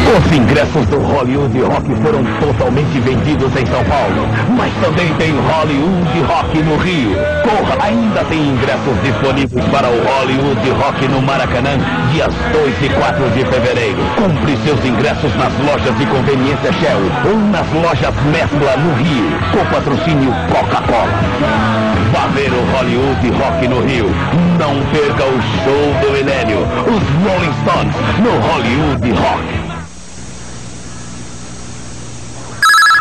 Os ingressos do Hollywood Rock foram totalmente vendidos em São Paulo, mas também tem Hollywood Rock no Rio. Corra, ainda tem ingressos disponíveis para o Hollywood Rock no Maracanã, dias 2 e 4 de fevereiro. Compre seus ingressos nas lojas de conveniência Shell ou nas lojas Mesbla no Rio, com patrocínio Coca-Cola. Vá ver o Hollywood Rock no Rio. Não perca o show do milênio, os Rolling Stones no Hollywood Rock.